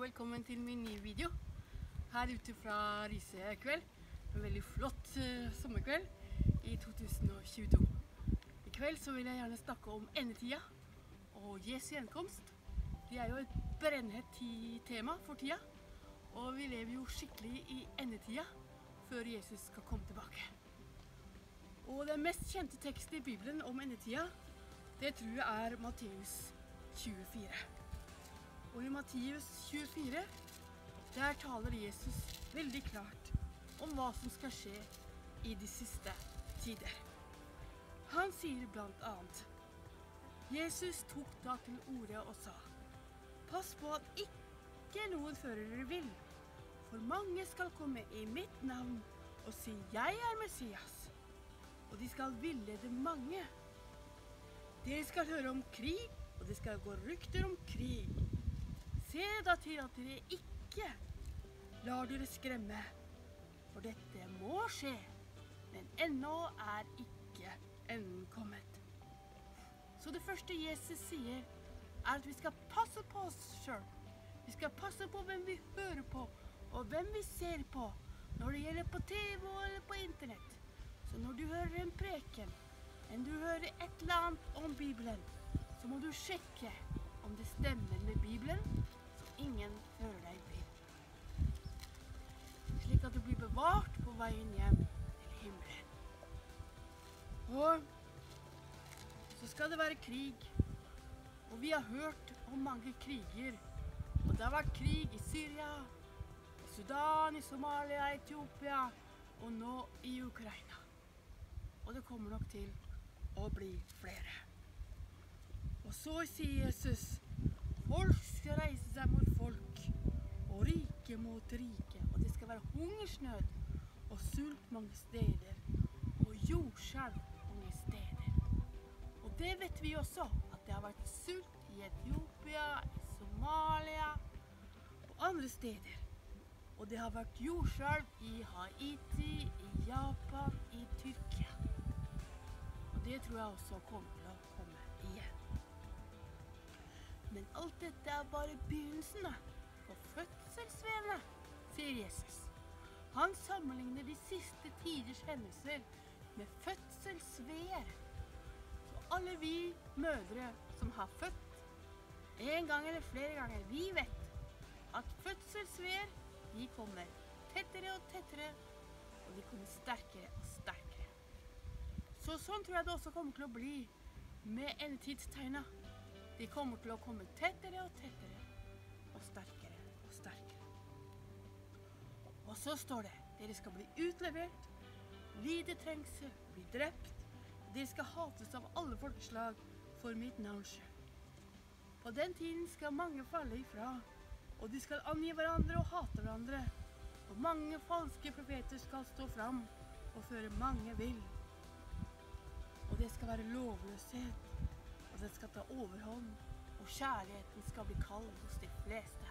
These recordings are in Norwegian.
velkommen til min nye video her ute fra Risekveld. En veldig flott sommerkveld i 2022. I kveld så vil jeg gjerne snakke om endetida og Jesu gjenkomst. Det er jo et brennhett tema for tida, og vi lever jo skikkelig i endetida før Jesus skal komme tilbake. Og den mest kjente teksten i Bibelen om endetida, det tror jeg er Matteus 24. Og i Matteus 24, der taler Jesus veldig klart om hva som skal skje i de siste tider. Han sier blant annet: Jesus tok da til orde og sa: «Pass på at ikke noen fører dere vill, for mange skal komme i mitt navn og si: Jeg er Messias, og de skal villede mange. Dere skal høre om krig, og det skal gå rykter om krig. Se da til at dere ikke lar dere skremme, for dette må skje, men ennå er ikke enden kommet.» Så det første Jesus sier, er at vi skal passe på oss selv. Vi skal passe på hvem vi hører på, og hvem vi ser på, når det gjelder på TV eller på internett. Så når du hører en preken, eller du hører et eller annet om Bibelen, så må du sjekke om det stemmer med Bibelen, så ingen fører deg vill. Slik at du blir bevart på veien hjem til himmelen. Og så skal det være krig. Og vi har hørt om mange kriger. Og det har vært krig i Syria, i Sudan, i Somalia, i Etiopia, og nå i Ukraina. Og det kommer nok til å bli flere. Og så sier Jesus: folk skal reise seg mot folk, og rike mot rike. Og det skal være hungersnød og sult mange steder, og jordskjelv mange steder. Og det vet vi også, at det har vært sult i Etiopia, i Somalia og andre steder. Og det har vært jordskjelv i Haiti, i Japan, i Tyrkia. Og det tror jeg også kommer til å komme igjen. Men alt dette er bare begynnelsen på fødselsvevene, sier Jesus. Han sammenligner de siste tiders hendelser med fødselsveer. Så alle vi mødre som har født en gang eller flere ganger, vi vet at fødselsveer, de kommer tettere og tettere, og de kommer sterkere og sterkere. Så sånn tror jeg det også kommer til å bli med endetidstegna. De kommer til å komme tettere og tettere, og sterkere og sterkere. Og så står det: dere skal bli utlevert, lide trengsel, bli drept. Dere skal hates av alle folkeslag for mitt navns skyld. På den tiden skal mange falle ifra, og de skal angi hverandre og hate hverandre. Og mange falske profeter skal stå fram og føre mange vill. Og det skal være lovløshet, og den skal ta overhånd, og kjærligheten skal bli kald hos de fleste.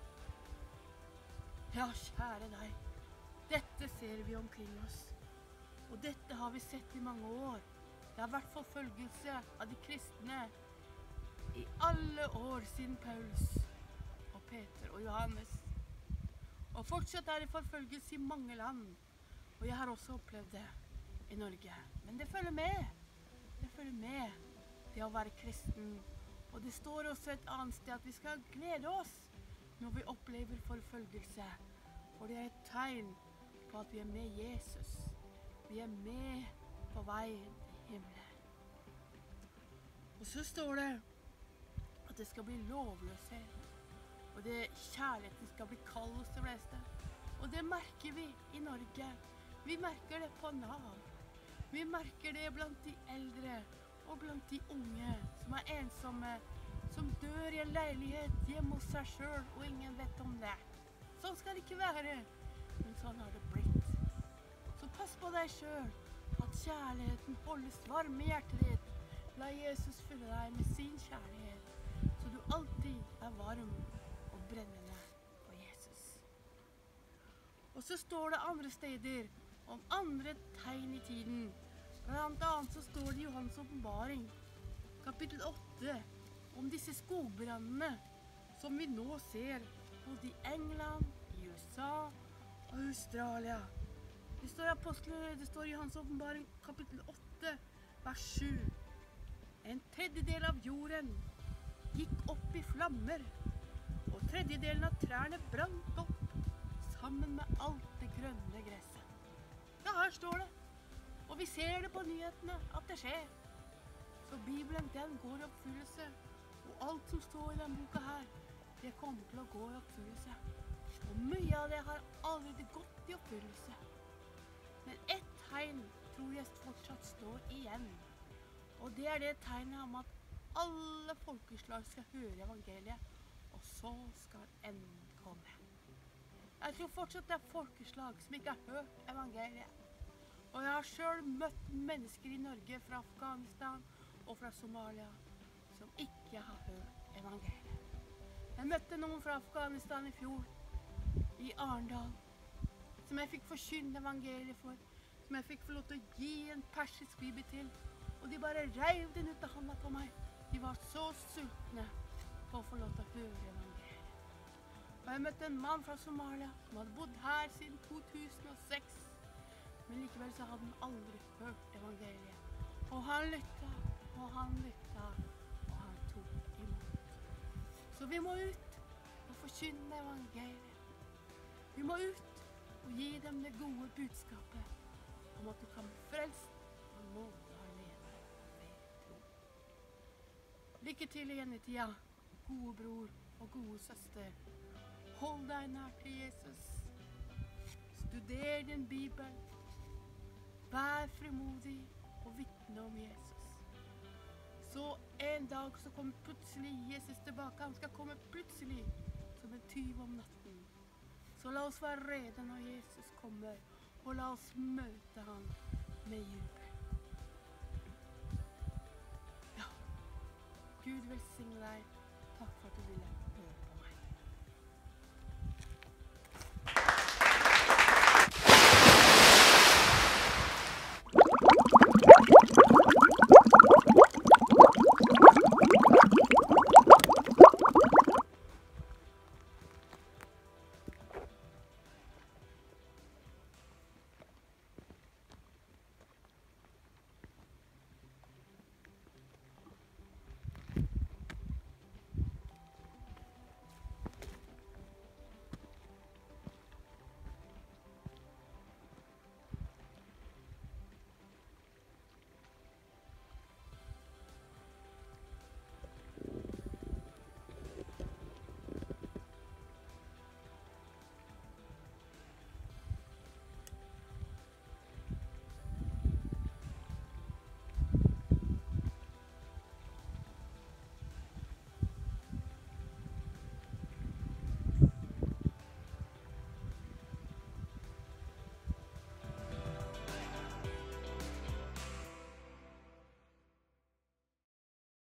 Ja, kjære deg, dette ser vi omkring oss, og dette har vi sett i mange år. Det har vært forfølgelse av de kristne i alle år siden Paulus og Peter og Johannes. Og fortsatt er det forfølgelse i mange land, og jeg har også opplevd det i Norge. Men det følger med. Det følger med. Det å være kristen. Og det står også et annet sted at vi skal glede oss når vi opplever forfølgelse. For det er et tegn på at vi er med Jesus. Vi er med på veien til himmelen. Og så står det at det skal bli lovløshet. Og kjærligheten skal bli kald hos de fleste. Og det merker vi i Norge. Vi merker det på Nav. Vi merker det blant de eldre og blant de unge som er ensomme, som dør i en leilighet hjemme hos seg selv, og ingen vet om det. Sånn skal det ikke være, men sånn har det blitt. Så pass på deg selv, at kjærligheten holdes varm i hjertet ditt. La Jesus fylle deg med sin kjærlighet, så du alltid er varm og brennende på Jesus. Og så står det andre steder om andre tegn i tiden. Blant annet så står det i Johans åpenbaring, kapittel 8, om disse skogbrandene som vi nå ser både i England, i USA og Australia. Det står i Hans åpenbaring kapittel 8, vers 7. En tredjedel av jorden gikk opp i flammer, og tredjedelen av trærne brant opp, sammen med alt det grønne gresset. Ja, her står det. Og vi ser det på nyhetene at det skjer. Så Bibelen, den går i oppfyllelse. Og alt som står i den boka her, det kommer til å gå i oppfyllelse. Og mye av det har allerede gått i oppfyllelse. Men ett tegn tror jeg fortsatt står igjen. Og det er det tegnet om at alle folkeslag skal høre evangeliet, og så skal enden komme. Jeg tror fortsatt det er folkeslag som ikke har hørt evangeliet. Og jeg har selv møtt mennesker i Norge fra Afghanistan og fra Somalia som ikke har hørt evangeliet. Jeg møtte noen fra Afghanistan i fjor, i Arendal, som jeg fikk forkynne evangeliet for, som jeg fikk få lov til å gi en persisk bibel til, og de bare reiv den ut av hånda på meg. De var så sultne på å få lov til å høre evangeliet. Og jeg møtte en mann fra Somalia som hadde bodd her siden 2006, men likevel så hadde han aldri hørt evangeliet. Og han lyttet, og han lyttet, og han tok imot. Så vi må ut og forkynne evangeliet. Vi må ut og gi dem det gode budskapet om at du kan bli frelst på nåde alene ved tro. Lykke til igjen i tida, gode bror og gode søster. Hold deg nær til Jesus. Studer din Bibel. Vær frimodig og vitne om Jesus. Så en dag så kommer plutselig Jesus tilbake. Han skal komme plutselig som en tyv om natten. Så la oss være rede når Jesus kommer, og la oss møte han med jubel. Ja, Gud velsigne deg.